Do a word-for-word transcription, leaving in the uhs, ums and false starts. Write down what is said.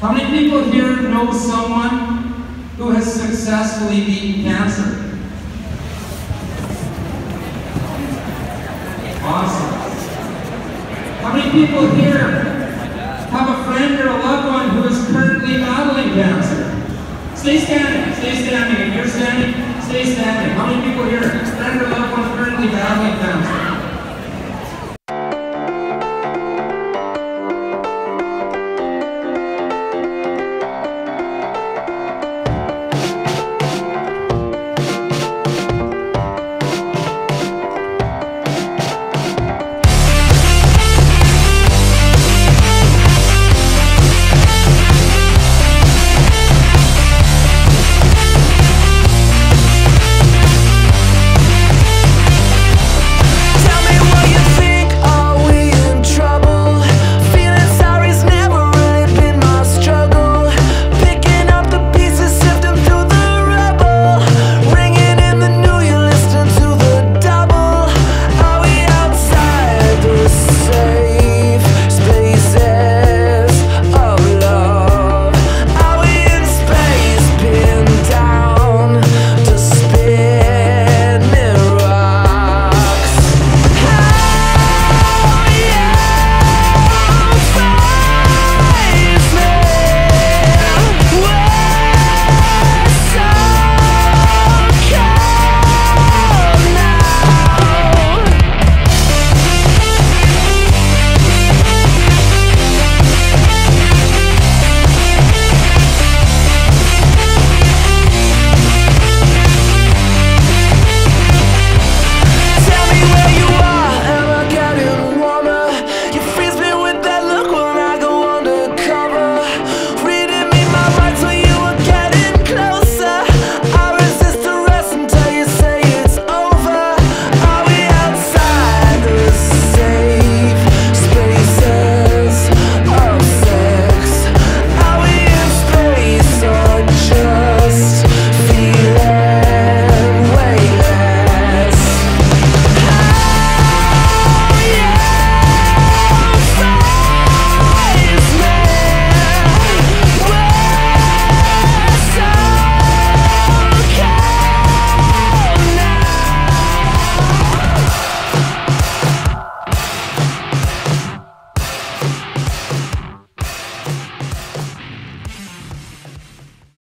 How many people here know someone who has successfully beaten cancer? Awesome. How many people here have a friend or a loved one who is currently battling cancer? Stay standing, stay standing. If you're standing, stay standing. How many people here, friend or loved one currently battling cancer?